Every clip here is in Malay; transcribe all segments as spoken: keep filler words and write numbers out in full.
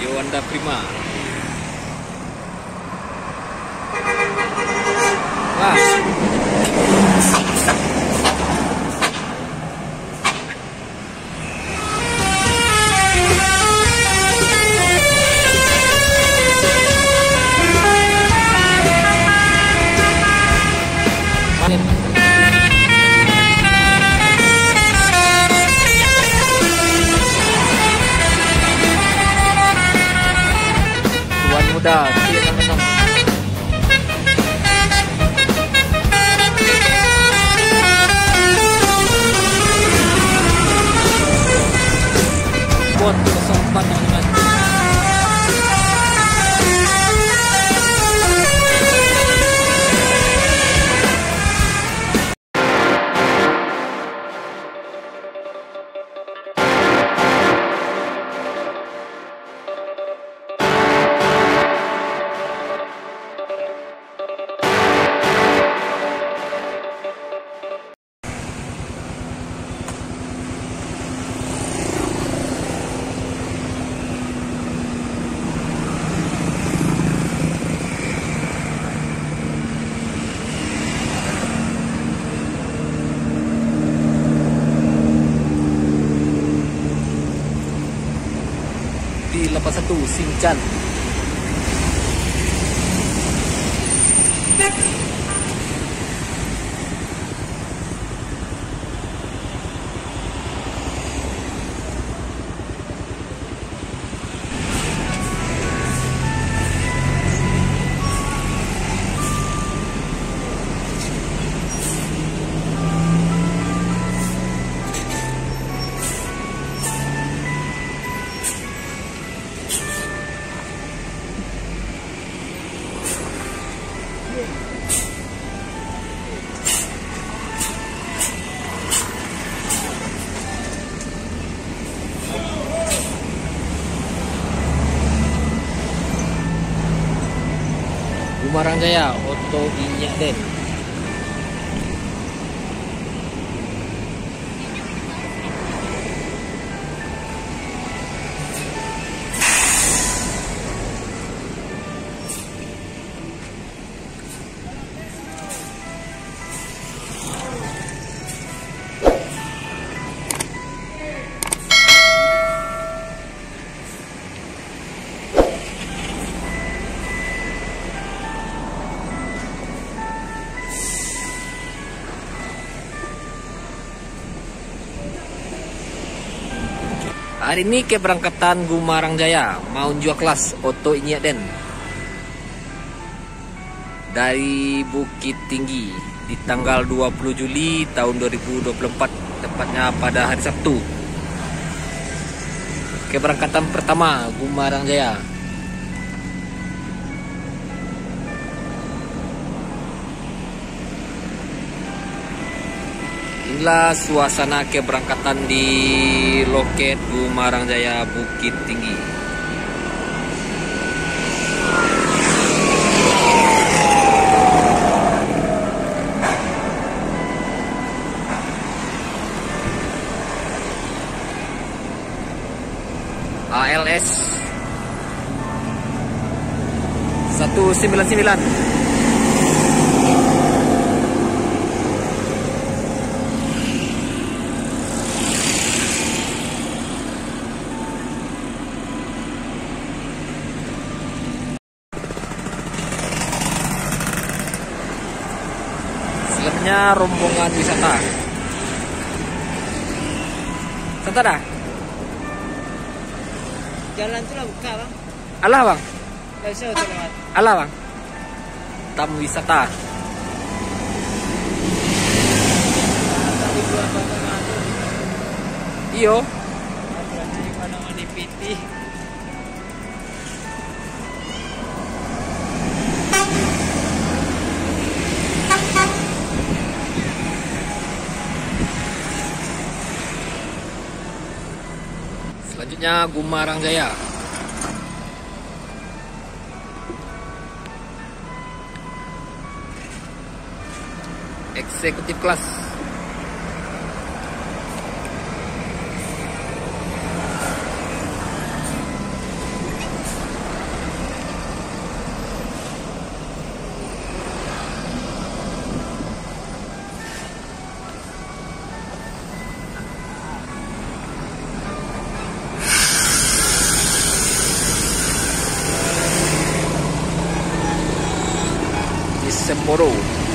Yowanda Prima. Wah. Tuan muda, siap enam. Buat kesempatan teman-teman. Di lepas satu Sincan. Gumarang Jaya, Oto Inyak Den. Hari ini keberangkatan Gumarang Jaya mau jual kelas Oto Inyak Den dari Bukit Tinggi di tanggal dua puluh Juli tahun dua ribu dua puluh empat, tepatnya pada hari Sabtu. Keberangkatan pertama Gumarang Jaya. Inilah suasana keberangkatan di loket Gumarang Jaya Bukit Tinggi. A L S seratus sembilan puluh sembilan. Selanjutnya rombongan wisata. Santai dah. Jalan tu lah buka bang. Alah bang. Tak usah tu lewat. Alah bang. Tamu wisata. Tadi buat pandangan tu. Iyo. Berarti pandangan di P T. Selanjutnya Gumarang Jaya. Eksekutif kelas. Semboro.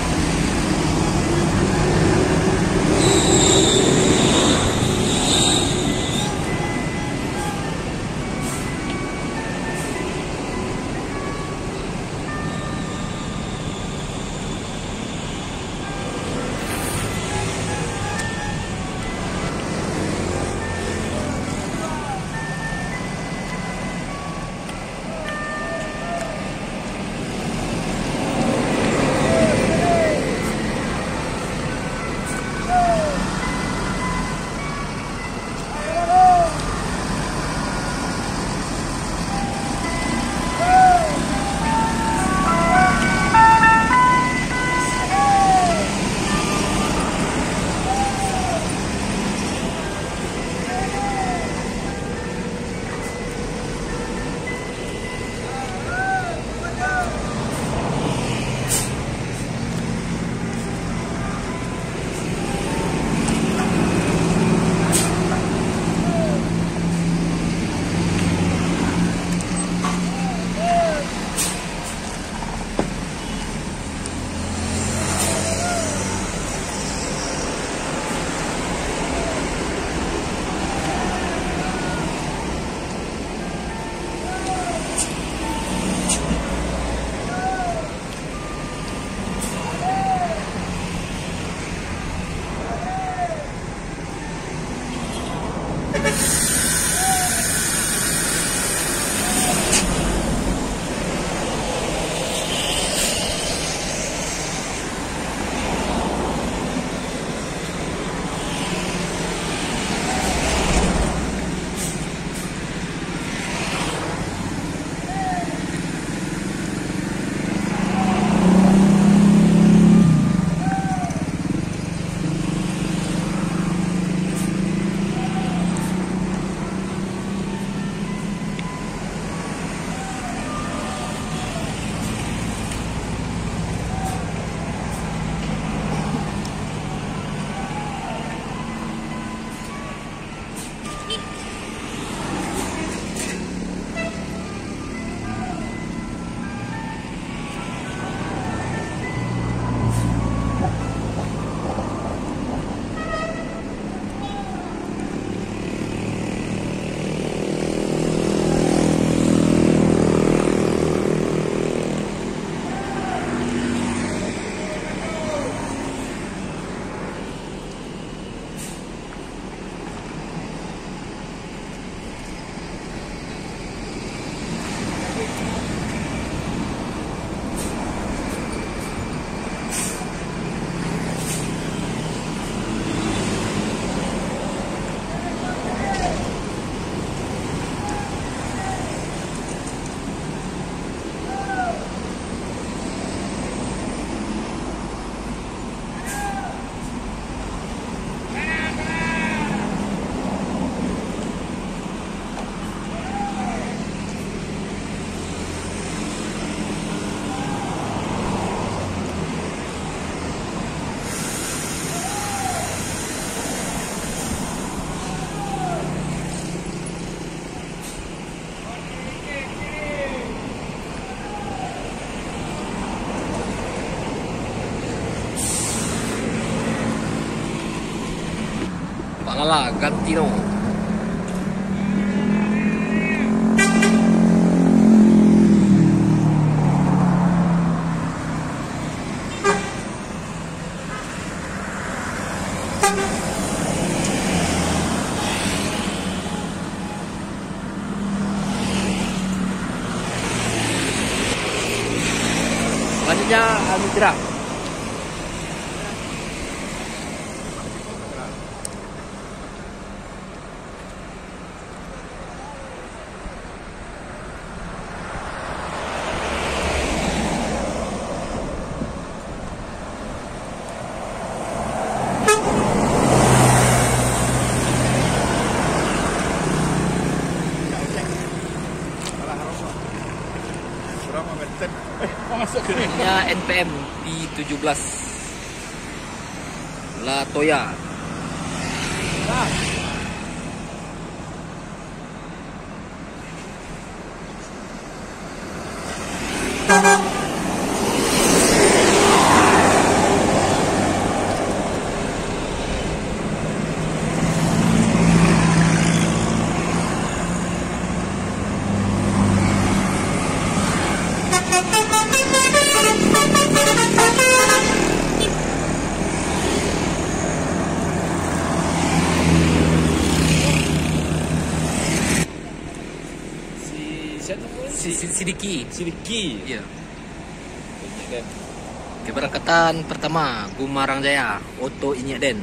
Lala Gantino. Selanjutnya Almitra. Ini N P M P tujuh belas La Toya. Si, si, Sidiki. Sidiki. Iya. Keberangkatan pertama Gumarang Jaya, Oto Inyeden.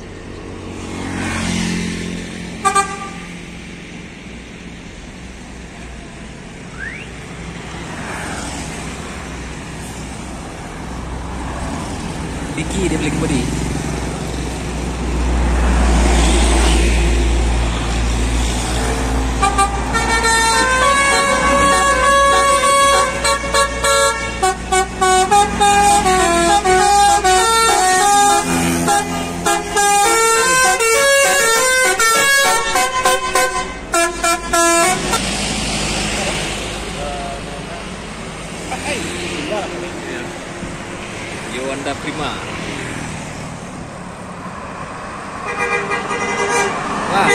Diki dia beli kembali. Yowanda Prima. Wah.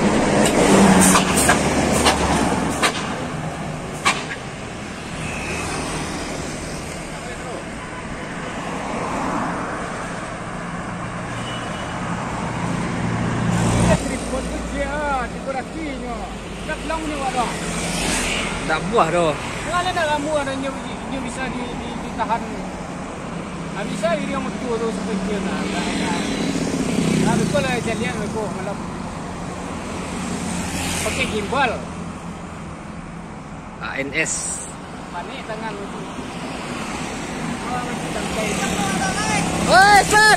Tak buah doh. Kalau ada kamu ada nyu nyu bisa di, di, ditahan. Habis bisa dia mutu tu seperti na. Nah, betul lah jalian aku malam. Pakai gimbal. A N S. Panik tangan itu. Oh, masih santai. Woi, stop.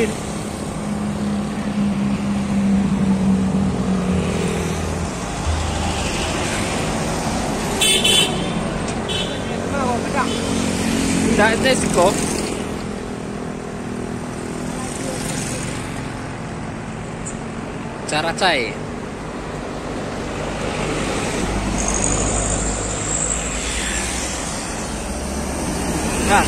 Tidak, itu risiko. Cara cai. Nah.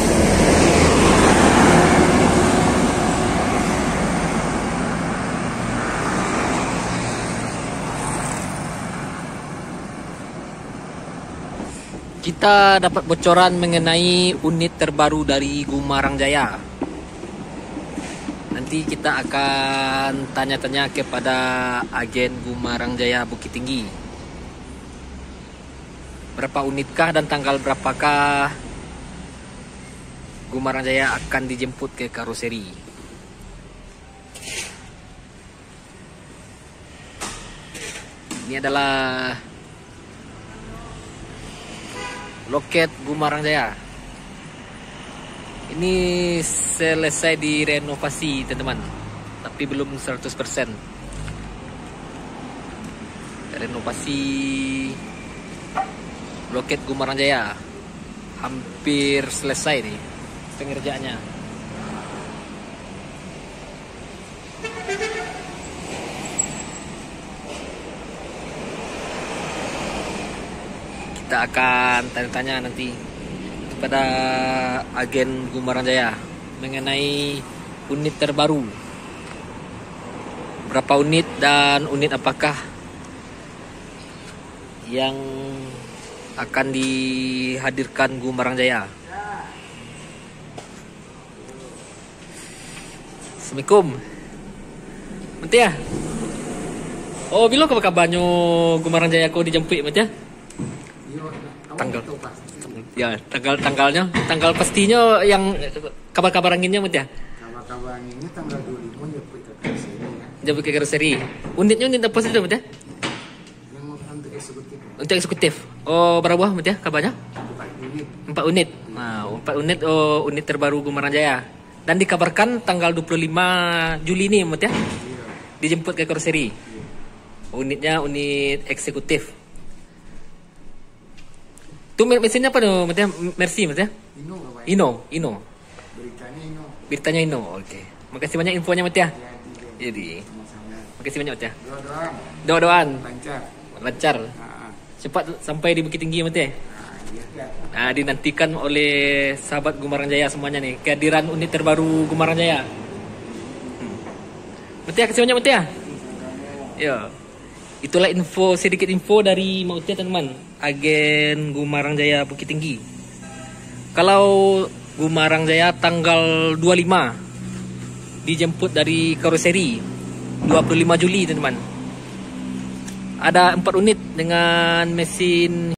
Kita dapat bocoran mengenai unit terbaru dari Gumarang Jaya. Nanti kita akan tanya-tanya kepada agen Gumarang Jaya Bukit Tinggi. Berapa unitkah dan tanggal berapakah Gumarang Jaya akan dijemput ke karoseri? Ini adalah loket Gumarang Jaya. Ini selesai direnovasi, teman-teman, tapi belum seratus persen. Renovasi loket Gumarang Jaya hampir selesai nih pengerjaannya. Kita akan tanya-tanya nanti kepada agen Gumarang Jaya mengenai unit terbaru. Berapa unit dan unit apakah yang akan dihadirkan Gumarang Jaya. Assalamualaikum. Mati ya? Oh, bilo ka kabarnya Gumarang Jaya ko dijemput mati ya? Tanggal ya tanggal tanggalnya tanggal pastinya yang kabar-kabar anginnya mut ya kabar-kabar anginnya tanggal dua puluh lima jemput ke karoseri ya. Jemput ke karoseri. Unitnya unit apa sih mut ya? Yang untuk eksekutif. Untuk eksekutif. Oh, berapa buah mut ya kabarnya? Empat unit. Empat unit. Nah, empat unit oh unit terbaru Gumarang Jaya. Dan dikabarkan tanggal dua puluh lima Juli ini mut ya? Iya. Dijemput ke karoseri. Iya. Unitnya unit eksekutif. Itu mesinnya apa tuh? Maksudnya Mercy maksudnya? Ino apa ya? Ino, Ino. Beritanya Ino. Beritanya Ino. Oke. Makasih banyak infonya Mat ya. Ya, Jadi. sama-sama. Makasih banyak Mat ya. Doa-doaan. Doa-doaan. Lancar. Lancar. Nah, Cepat sampai di Bukit Tinggi Mat ya. nah, iya, iya. Nah, dinantikan oleh sahabat Gumarang Jaya semuanya nih kehadiran unit terbaru Gumarang Jaya. Hmm. Mat ya, kasih banyak Mat ya. Ya. Itulah info sedikit info dari Mautia teman-teman, agen Gumarang Jaya Bukit Tinggi. Kalau Gumarang Jaya tanggal dua puluh lima dijemput dari karoseri dua puluh lima Juli teman-teman. Ada empat unit dengan mesin